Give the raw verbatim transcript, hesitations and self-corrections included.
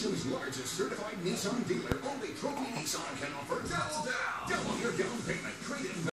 nation's largest certified Nissan dealer, only Trophy Nissan can offer double down. Double your down payment